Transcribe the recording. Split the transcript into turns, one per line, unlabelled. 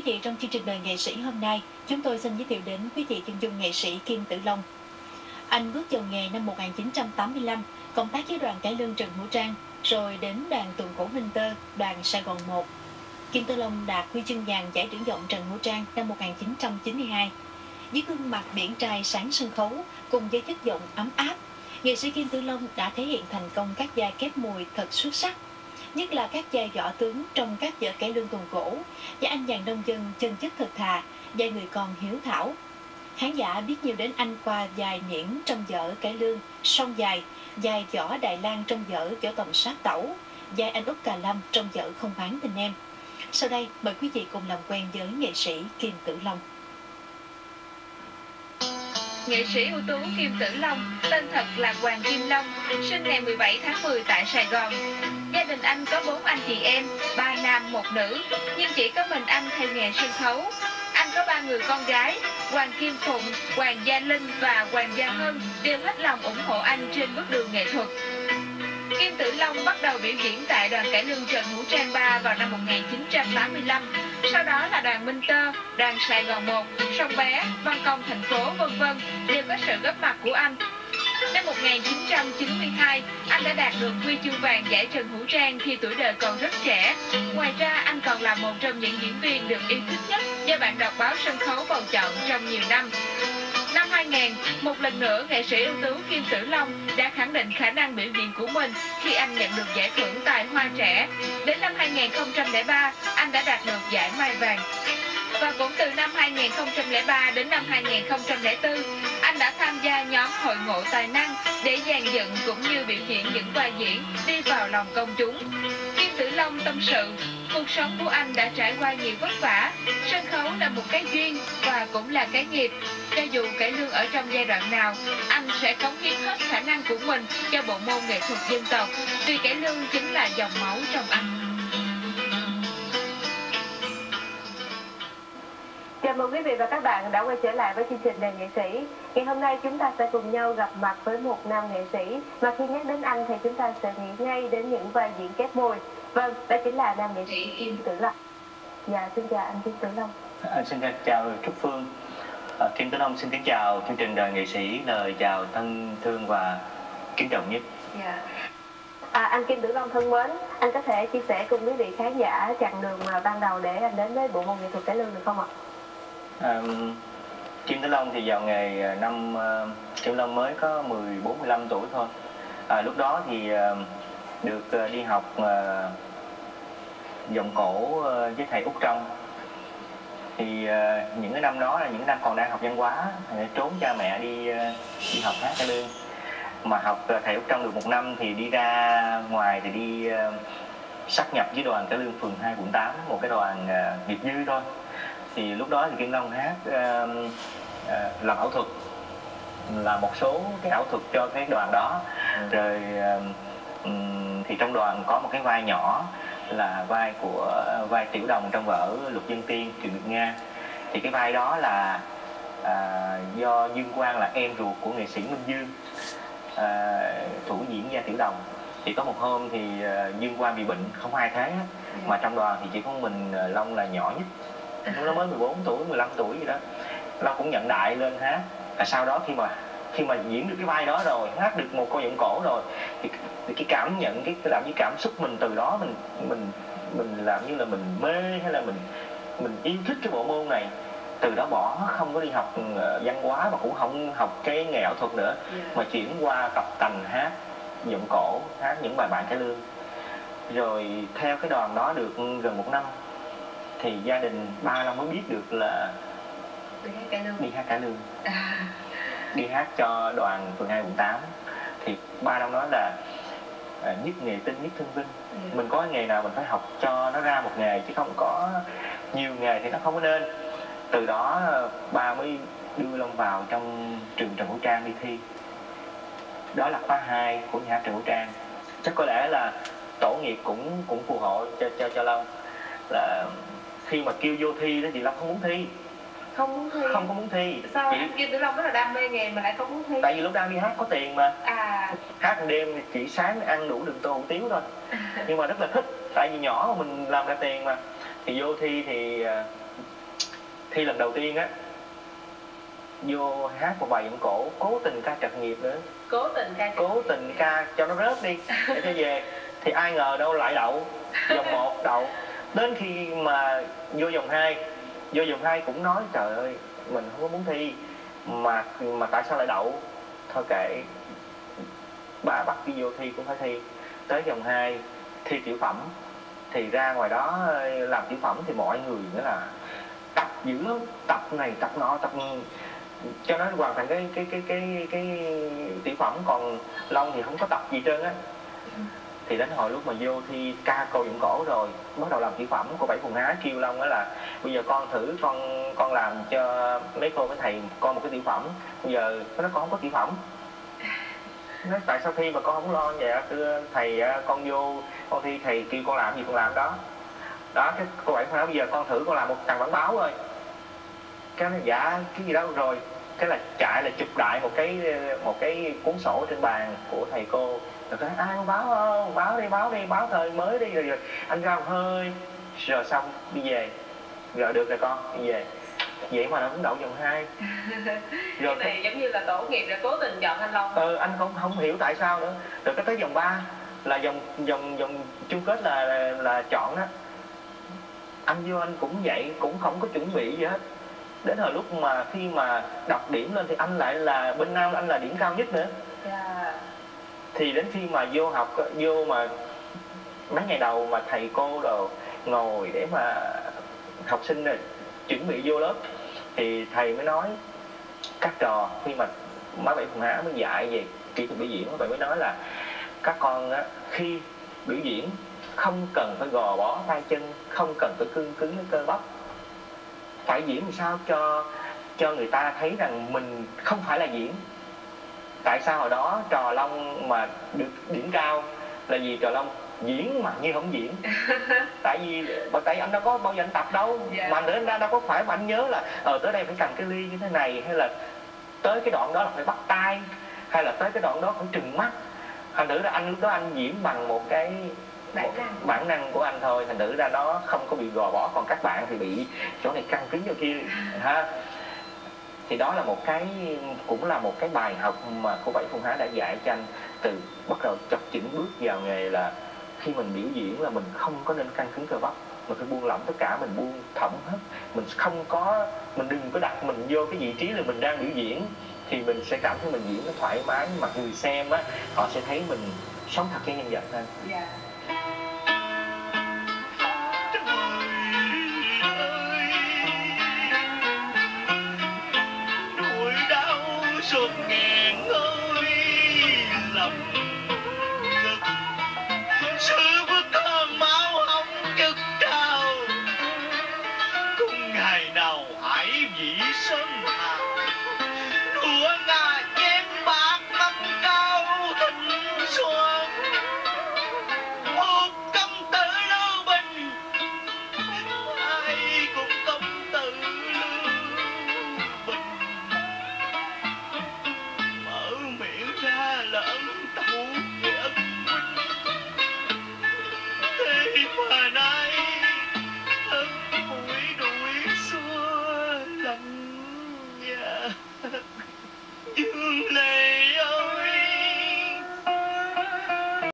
vị, trong chương trình Đời Nghệ Sĩ hôm nay, chúng tôi xin giới thiệu đến quý vị chân dung nghệ sĩ Kim Tử Long. Anh bước vào nghề năm 1985, công tác với đoàn cải lương Trần Hữu Trang, rồi đến đoàn tuồng cổ Minh Tơ, đoàn Sài Gòn 1. Kim Tử Long đạt huy chương vàng giải thưởng giọng Trần Hữu Trang năm 1992. Với gương mặt điển trai sáng sân khấu cùng với chất giọng ấm áp, nghệ sĩ Kim Tử Long đã thể hiện thành công các vai kép mùi thật xuất sắc, nhất là các vai võ tướng trong các vở cải lương tuồng cổ và anh chàng nông dân chân chất thật thà, vai người con hiếu thảo. Khán giả biết nhiều đến anh qua vai Miễn trong vở cải lương Sông Dài, vai Võ Đại Lang trong vở Võ Tòng Sát Tẩu, vai anh Út Cà Lâm trong vở Không Bán Tình Em. Sau đây mời quý vị cùng làm quen với nghệ sĩ Kim Tử Long.
Nghệ sĩ ưu tú Kim Tử Long, tên thật là Hoàng Kim Long, sinh ngày 17 tháng 10 tại Sài Gòn. Gia đình anh có 4 anh chị em, 3 nam 1 nữ, nhưng chỉ có mình anh theo nghề sân khấu. Anh có 3 người con gái, Hoàng Kim Phụng, Hoàng Gia Linh và Hoàng Gia Hân đều hết lòng ủng hộ anh trên bước đường nghệ thuật. Kim Tử Long bắt đầu biểu diễn tại đoàn cải lương Trần Hữu Trang 3 vào năm 1985, sau đó là đoàn Minh Tơ, đoàn Sài Gòn 1, Sông Bé, Văn Công thành phố v.v. đều có sự góp mặt của anh. Năm 1992, anh đã đạt được huy chương vàng giải Trần Hữu Trang khi tuổi đời còn rất trẻ. Ngoài ra, anh còn là một trong những diễn viên được yêu thích nhất do bạn đọc báo sân khấu bầu chọn trong nhiều năm. Năm 2000, một lần nữa nghệ sĩ ưu tú Kim Tử Long đã khẳng định khả năng biểu diễn của mình khi anh nhận được giải thưởng Tài Hoa Trẻ. Đến năm 2003, anh đã đạt được giải Mai Vàng. Và cũng từ năm 2003 đến năm 2004, anh đã tham gia nhóm Hội Ngộ Tài Năng để dàn dựng cũng như biểu diễn những vai diễn đi vào lòng công chúng. Kim Tử Long tâm sự, cuộc sống của anh đã trải qua nhiều vất vả, sân khấu là một cái duyên và cũng là cái nghiệp. Cho dù cải lương ở trong giai đoạn nào, anh sẽ cống hiến hết khả năng của mình cho bộ môn nghệ thuật dân tộc, vì cải lương chính là dòng máu trong anh.
Chào mừng quý vị và các bạn đã quay trở lại với chương trình Đời Nghệ Sĩ. Ngày hôm nay chúng ta sẽ cùng nhau gặp mặt với một nam nghệ sĩ mà khi nhắc đến anh thì chúng ta sẽ nghĩ ngay đến những vai diễn kép môi. Vâng, đó chính là nam nghệ sĩ Kim Tử Long. Dạ, xin chào anh Kim Tử Long.
Xin chào Trúc Phương. Kim Tử Long xin kính chào chương trình Đời Nghệ Sĩ, lời chào thân thương và kính trọng nhất.
Dạ. Anh Kim Tử Long thân mến, anh có thể chia sẻ cùng quý vị khán giả chặng đường mà ban đầu để anh đến với bộ môn nghệ thuật cải lương được không ạ?
Kim Tử Long thì vào nghề năm Kim Tử Long mới có 14-15 tuổi thôi. Lúc đó thì được đi học giọng cổ với thầy Út Trong. Thì những cái năm đó là những năm còn đang học văn hóa, trốn cha mẹ đi học hát cải lương. Mà học thầy Út Trong được 1 năm thì đi ra ngoài thì đi sát nhập với đoàn cải lương phường 2 quận 8, một cái đoàn nghiệp dư thôi. Thì lúc đó thì Kim Long hát làm ảo thuật, là một số cái ảo thuật cho cái đoàn đó. Rồi thì trong đoàn có một cái vai nhỏ là vai Tiểu Đồng trong vở Lục Dân Tiên Truyện Việt Nga. Thì cái vai đó là do Dương Quang là em ruột của nghệ sĩ Minh Dương thủ diễn vai Tiểu Đồng. Thì có một hôm thì Dương Quang bị bệnh không ai thấy hết, mà trong đoàn thì chỉ có mình Long là nhỏ nhất. Nó mới 14 tuổi, 15 tuổi gì đó. Long cũng nhận đại lên hát. Sau đó khi mà diễn được cái vai đó rồi, hát được một câu giọng cổ rồi, thì cái cảm nhận, cái làm như cảm xúc mình từ đó mình làm như là mình mê, hay là mình yêu thích cái bộ môn này. Từ đó bỏ, không có đi học văn hóa mà cũng không học cái nghề ảo thuật nữa, mà chuyển qua tập tành hát giọng cổ, hát những bài cải lương. Rồi theo cái đoàn đó được gần 1 năm thì gia đình ba Long mới biết được là đi hát cải lương. Đi hát cho đoàn phường 2 quận 8. Thì ba Long nói là nhất nghề tinh nhất thương vinh. Mình có nghề nào mình phải học cho nó ra một nghề, chứ không có nhiều nghề thì nó không có nên. Từ đó ba mới đưa Long vào trong trường Trần Hữu Trang đi thi. Đó là khóa 2 của nhà hát Trần Hữu Trang. Chắc có lẽ là tổ nghiệp cũng phù hộ cho Long, là khi mà kêu vô thi đó thì Long không muốn thi.
Không có muốn thi. Sao anh Kim Tử Long rất là đam mê nghề mà lại không muốn thi?
Tại vì lúc đang đi hát có tiền mà. Hát một đêm thì chỉ sáng ăn đủ đường tô hủ tiếu thôi. Nhưng mà rất là thích, tại vì nhỏ mà mình làm ra tiền mà. Thì vô thi thì Thi lần đầu tiên á, vô hát một bài giọng cổ, cố tình ca trật nhịp nữa, cố tình ca cho nó rớt đi để cho về. Thì ai ngờ đâu lại đậu vòng 1 đậu. Đến khi mà vô vòng 2 cũng nói trời ơi mình không có muốn thi mà tại sao lại đậu, thôi kệ, bà bắt đi vô thi cũng phải thi. Tới vòng 2 thi tiểu phẩm thì ra ngoài đó làm tiểu phẩm thì mọi người nữa là tập dữ lắm, tập này tập nọ, tập cho nó hoàn thành cái tiểu phẩm. Còn Long thì không có tập gì trơn á. Thì đến hồi lúc mà vô thi ca câu giọng cổ rồi bắt đầu làm tiểu phẩm, cô Bảy Phùng Há kêu Long đó là bây giờ con thử con làm cho mấy cô với thầy con một cái tiểu phẩm. Bây giờ nó con không có tiểu phẩm, nói tại sao thi mà con không lo vậy? Thưa thầy, con vô con thi thầy kêu con làm gì con làm đó. Cái cô Bảy nói bây giờ con thử con làm một tờ bản báo thôi. Cái nó dạ cái gì đó rồi, cái là chạy là chụp đại một cái cuốn sổ trên bàn của thầy cô. Rồi cái ai có báo không, báo đi báo thời mới đi. Rồi anh ra một hơi rồi xong đi về. Rồi được rồi con đi về. Vậy mà nó cũng đậu vòng 2.
Rồi này giống như là tổ nghiệp đã cố tình chọn anh Long.
Anh cũng không hiểu tại sao nữa. Rồi cái tới vòng 3 là vòng chung kết là chọn đó. Anh vô anh cũng vậy, cũng không có chuẩn bị gì hết. Đến hồi lúc mà khi mà đọc điểm lên thì anh lại là bên Nam, anh là điểm cao nhất nữa. Thì đến khi mà vô học, vô mà mấy ngày đầu mà thầy cô đồ ngồi để mà học sinh này chuẩn bị vô lớp thì thầy mới nói các trò, khi mà má Bảy Phùng Há mới dạy về kỹ thuật biểu diễn, vậy mới nói là các con á, khi biểu diễn không cần phải gò bó tay chân, không cần phải cứng cái cơ bắp, phải diễn làm sao cho người ta thấy rằng mình không phải là diễn. Tại sao hồi đó trò Long mà được điểm cao là vì trò Long diễn mà như không diễn. Tại anh đâu có bao giờ anh tập đâu. Mà anh đâu có phải mà anh nhớ là tới đây phải cầm cái ly như thế này, hay là tới cái đoạn đó là phải bắt tay, hay là tới cái đoạn đó phải trừng mắt. Thành thử ra anh lúc đó anh diễn bằng một cái bản năng của anh thôi, thành thử ra nó không có bị gò bó. Còn các bạn thì bị chỗ này căng cứng chỗ kia ha. Thì đó là cũng là một cái bài học mà cô Bảy Phùng Há đã dạy cho anh từ bắt đầu chập chững bước vào nghề, là khi mình biểu diễn là mình không có nên căng cứng cơ bắp, mình phải buông lỏng tất cả, mình buông thõng hết, mình đừng có đặt mình vô cái vị trí là mình đang biểu diễn, thì mình sẽ cảm thấy mình diễn nó thoải mái, mà người xem á họ sẽ thấy mình sống thật cái nhân vật hơn.
Nỗi đau suốt ngàn ơi lòng